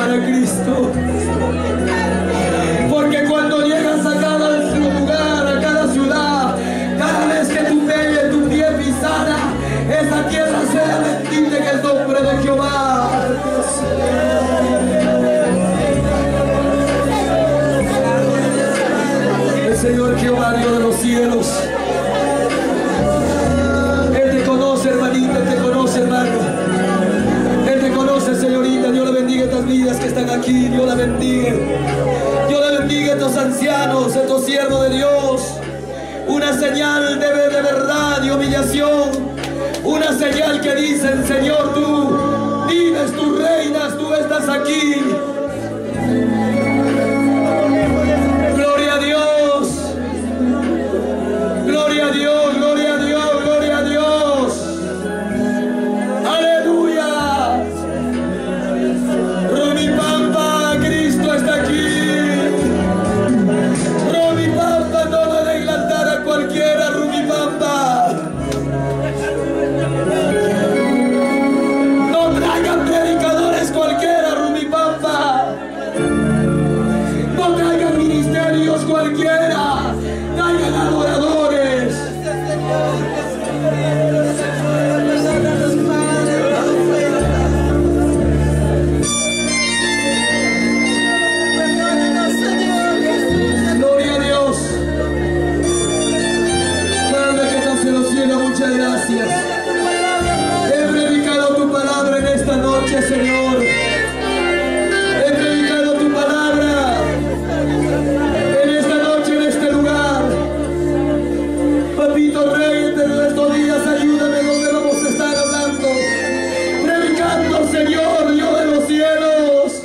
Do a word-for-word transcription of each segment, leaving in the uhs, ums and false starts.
para Cristo. Porque cuando llegas a cada lugar, a cada ciudad, cada vez que tu pie, tu pie pisara, esa tierra sea bendita en el nombre de Jehová. El Señor Jehová, Dios de los cielos, Él te conoce, hermanita, Él te conoce, hermano. Él te conoce, señorita. Dios le bendiga estas vidas que están aquí. Dios la bendiga. Dios le bendiga a estos ancianos, a estos siervos de Dios. Una señal de, de verdad y humillación. Una señal que dicen: Señor, tú vives, tú reinas, tú estás aquí. Gloria a Dios. Gloria a Dios, gloria a Dios, gloria a Dios. Aleluya. Rumipampa, Cristo está aquí. Rumipampa, no lo de adelantar a cualquiera, Rumipampa. No traigan predicadores cualquiera, Rumipampa. No traigan ministerios cualquiera. Traigan adoradores. Gloria a Dios. Padre que estás en los cielos, muchas gracias. He predicado tu palabra en esta noche, Señor. He predicado tu palabra en esta noche, en este lugar. Papito Rey, entre estos días, ayúdame donde vamos a estar hablando, predicando, Señor, Dios de los cielos.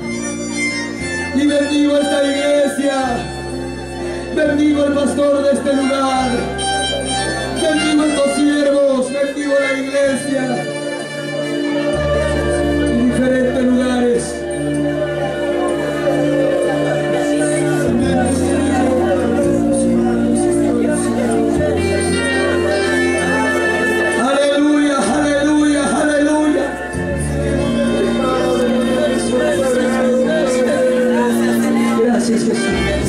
Y bendigo esta iglesia, bendigo al pastor de este lugar, bendigo a estos siervos, bendigo a la iglesia en diferentes lugares. Aleluya, aleluya, aleluya. Gracias, Jesús.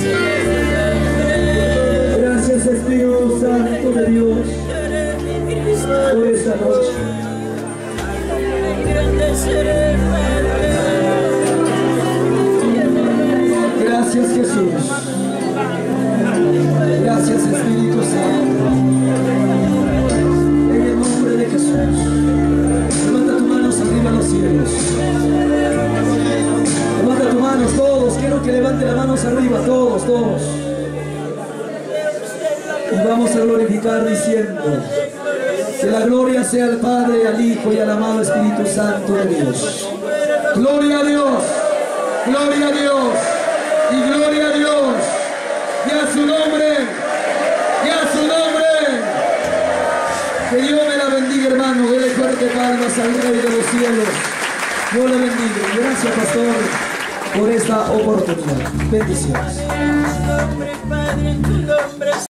Gracias, Espíritu Santo de Dios, por esta noche. Gracias, Jesús. Gracias, Espíritu Santo. En el nombre de Jesús. Levanta tus manos arriba a los cielos. Levanta tus manos todos. Quiero que levante las manos arriba, todos, todos. Y vamos a glorificar diciendo: que la gloria sea al Padre, al Hijo y al amado Espíritu Santo de Dios. Gloria a Dios, gloria a Dios y gloria a Dios. Y a su nombre, y a su nombre. Que Dios me la bendiga, hermano. Dele fuerte palmas al Rey de los cielos. Dios le bendiga. Gracias, pastor, por esta oportunidad. Bendiciones.